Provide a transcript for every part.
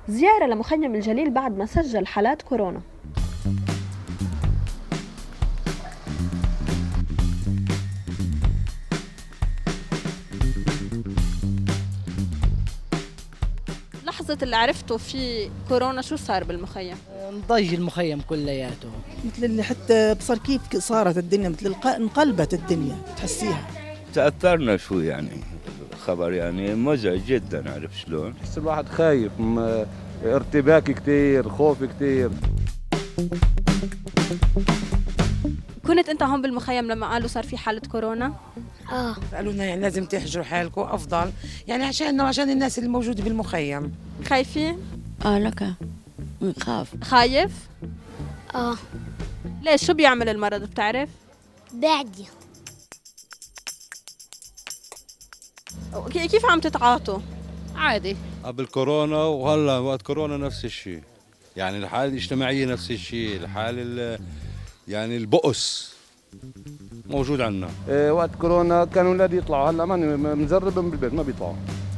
زيارة لمخيم الجليل بعد ما سجل حالات كورونا. لحظة اللي عرفتوا في كورونا شو صار بالمخيم؟ انضج المخيم كلياته، مثل اللي حتى بصر كيف صارت الدنيا، مثل انقلبت الدنيا تحسيها. تأثرنا شوي يعني، خبر يعني مزعج جدا، عارف شلون؟ بس الواحد خايف، ارتباك كتير، خوف كتير. كنت انت هون بالمخيم لما قالوا صار في حالة كورونا؟ قالوا لنا يعني لازم تحجروا حالكم افضل، يعني عشاننا وعشان الناس اللي موجوده بالمخيم. خايفين؟ لك نخاف. خايف؟ اه. ليش؟ شو بيعمل المرض بتعرف؟ بعدي. كيف عم تتعاطوا؟ عادي. قبل كورونا وهلا وقت كورونا نفس الشيء، يعني الحالة الاجتماعية نفس الشيء، الحالة يعني البؤس موجود عندنا. وقت كورونا كانوا اولاد يطلعوا، هلا ما مزربهم بالبيت ما بيطلعوا.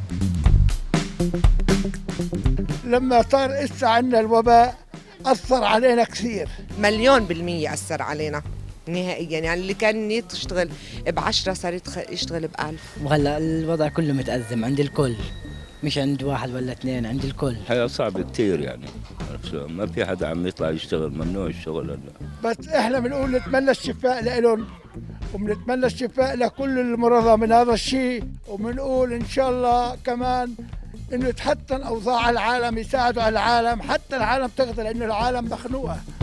لما صار اسا عندنا الوباء اثر علينا كثير، 1,000,000% اثر علينا نهائيا، يعني اللي كان يشتغل ب10 صار يشتغل ب1000. وهلا الوضع كله متأزم عند الكل، مش عند واحد ولا اثنين، عند الكل. الحياة صعبة كتير يعني، عارف شلون؟ ما في حدا عم يطلع يشتغل، ممنوع الشغل هلا. بس احنا بنقول نتمنى الشفاء لهم، وبنتمنى الشفاء لكل المرضى من هذا الشيء، وبنقول ان شاء الله كمان انه يتحسن اوضاع العالم، يساعدوا على العالم، حتى العالم تغدى لانه العالم مخنوقه.